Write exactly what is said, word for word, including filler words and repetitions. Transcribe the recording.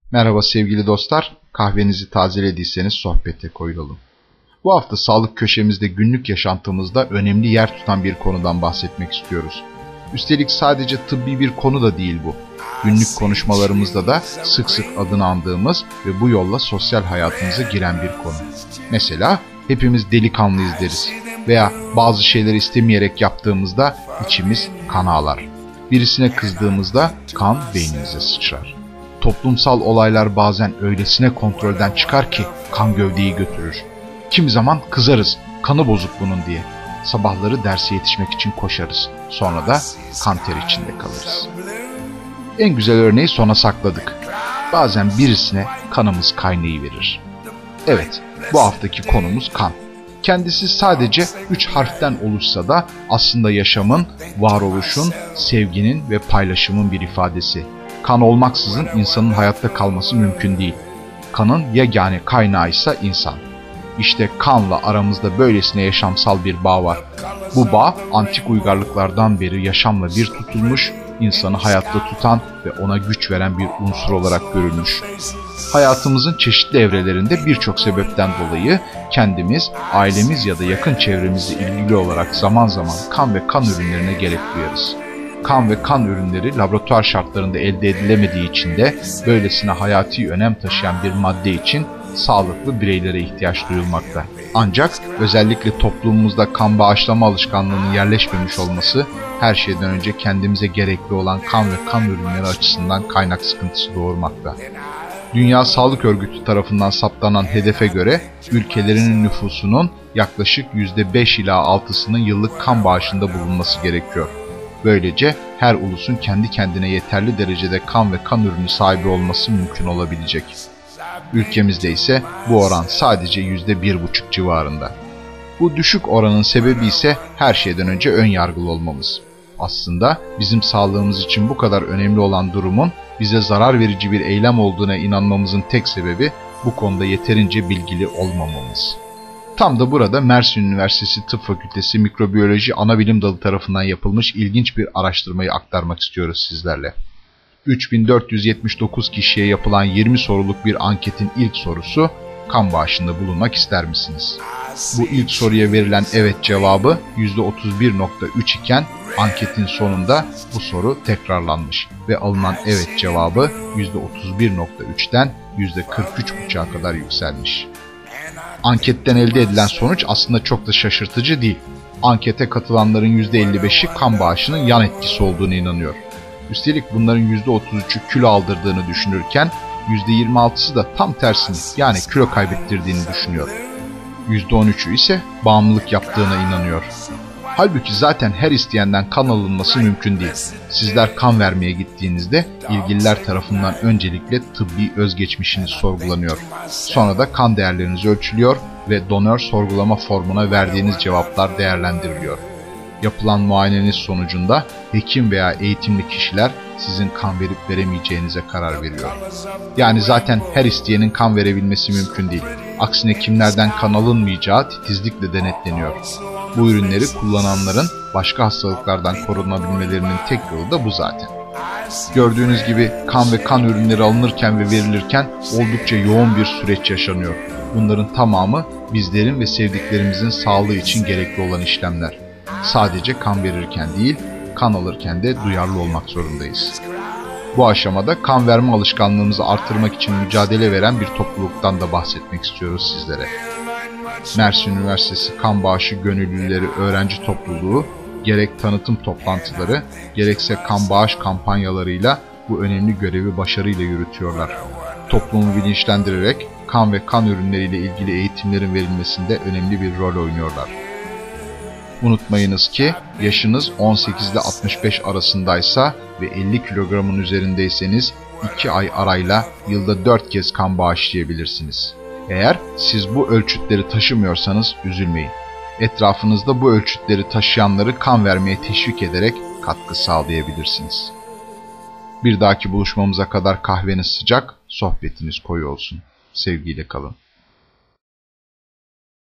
Merhaba sevgili dostlar, kahvenizi tazelediyseniz sohbete koyulalım. Bu hafta sağlık köşemizde günlük yaşantımızda önemli yer tutan bir konudan bahsetmek istiyoruz. Üstelik sadece tıbbi bir konu da değil bu. Günlük konuşmalarımızda da sık sık adını andığımız ve bu yolla sosyal hayatımıza giren bir konu. Mesela hepimiz delikanlıyız deriz veya bazı şeyleri istemeyerek yaptığımızda içimiz kan ağlar. Birisine kızdığımızda kan beynimize sıçrar. Toplumsal olaylar bazen öylesine kontrolden çıkar ki kan gövdeyi götürür. Kimi zaman kızarız, kanı bozuk bunun diye. Sabahları derse yetişmek için koşarız. Sonra da kan ter içinde kalırız. En güzel örneği sona sakladık. Bazen birisine kanımız kaynayıverir. Evet, bu haftaki konumuz kan. Kendisi sadece üç harften oluşsa da aslında yaşamın, varoluşun, sevginin ve paylaşımın bir ifadesi. Kan olmaksızın insanın hayatta kalması mümkün değil. Kanın yegane kaynağı ise insan. İşte kanla aramızda böylesine yaşamsal bir bağ var. Bu bağ antik uygarlıklardan beri yaşamla bir tutulmuş, insanı hayatta tutan ve ona güç veren bir unsur olarak görülmüş. Hayatımızın çeşitli evrelerinde birçok sebepten dolayı kendimiz, ailemiz ya da yakın çevremizle ilgili olarak zaman zaman kan ve kan ürünlerine gerek duyarız. Kan ve kan ürünleri laboratuvar şartlarında elde edilemediği için de böylesine hayati önem taşıyan bir madde için sağlıklı bireylere ihtiyaç duyulmakta. Ancak özellikle toplumumuzda kan bağışlama alışkanlığının yerleşmemiş olması her şeyden önce kendimize gerekli olan kan ve kan ürünleri açısından kaynak sıkıntısı doğurmakta. Dünya Sağlık Örgütü tarafından saptanan hedefe göre ülkelerinin nüfusunun yaklaşık yüzde beş ila altısının yıllık kan bağışında bulunması gerekiyor. Böylece her ulusun kendi kendine yeterli derecede kan ve kan ürünü sahibi olması mümkün olabilecek. Ülkemizde ise bu oran sadece yüzde bir buçuk civarında. Bu düşük oranın sebebi ise her şeyden önce ön yargılı olmamız. Aslında bizim sağlığımız için bu kadar önemli olan durumun bize zarar verici bir eylem olduğuna inanmamızın tek sebebi bu konuda yeterince bilgili olmamamız. Tam da burada Mersin Üniversitesi Tıp Fakültesi Mikrobiyoloji Anabilim Dalı tarafından yapılmış ilginç bir araştırmayı aktarmak istiyoruz sizlerle. üç bin dört yüz yetmiş dokuz kişiye yapılan yirmi soruluk bir anketin ilk sorusu, kan bağışında bulunmak ister misiniz? Bu ilk soruya verilen evet cevabı yüzde otuz bir virgül üç iken anketin sonunda bu soru tekrarlanmış ve alınan evet cevabı yüzde otuz bir virgül üçten yüzde kırk üç virgül beşe kadar yükselmiş. Anketten elde edilen sonuç aslında çok da şaşırtıcı değil. Ankete katılanların yüzde elli beşi kan bağışının yan etkisi olduğunu inanıyor. Üstelik bunların yüzde otuz üçü kilo aldırdığını düşünürken yüzde yirmi altısı da tam tersini yani kilo kaybettirdiğini düşünüyor. yüzde on üçü ise bağımlılık yaptığına inanıyor. Halbuki zaten her isteyenden kan alınması mümkün değil. Sizler kan vermeye gittiğinizde ilgililer tarafından öncelikle tıbbi özgeçmişiniz sorgulanıyor. Sonra da kan değerleriniz ölçülüyor ve donör sorgulama formuna verdiğiniz cevaplar değerlendiriliyor. Yapılan muayeneniz sonucunda hekim veya eğitimli kişiler sizin kan verip veremeyeceğinize karar veriyor. Yani zaten her isteyenin kan verebilmesi mümkün değil. Aksine kimlerden kan alınmayacağı titizlikle denetleniyor. Bu ürünleri kullananların başka hastalıklardan korunabilmelerinin tek yolu da bu zaten. Gördüğünüz gibi kan ve kan ürünleri alınırken ve verilirken oldukça yoğun bir süreç yaşanıyor. Bunların tamamı bizlerin ve sevdiklerimizin sağlığı için gerekli olan işlemler. Sadece kan verirken değil, kan alırken de duyarlı olmak zorundayız. Bu aşamada kan verme alışkanlığımızı artırmak için mücadele veren bir topluluktan da bahsetmek istiyoruz sizlere. Mersin Üniversitesi Kan Bağışı Gönüllüleri Öğrenci Topluluğu, gerek tanıtım toplantıları, gerekse kan bağış kampanyalarıyla bu önemli görevi başarıyla yürütüyorlar. Toplumu bilinçlendirerek kan ve kan ürünleriyle ilgili eğitimlerin verilmesinde önemli bir rol oynuyorlar. Unutmayınız ki yaşınız on sekiz ile altmış beş arasındaysa ve elli kilogramın üzerindeyseniz iki ay arayla yılda dört kez kan bağışlayabilirsiniz. Eğer siz bu ölçütleri taşımıyorsanız üzülmeyin. Etrafınızda bu ölçütleri taşıyanları kan vermeye teşvik ederek katkı sağlayabilirsiniz. Bir dahaki buluşmamıza kadar kahveniz sıcak, sohbetiniz koyu olsun. Sevgiyle kalın.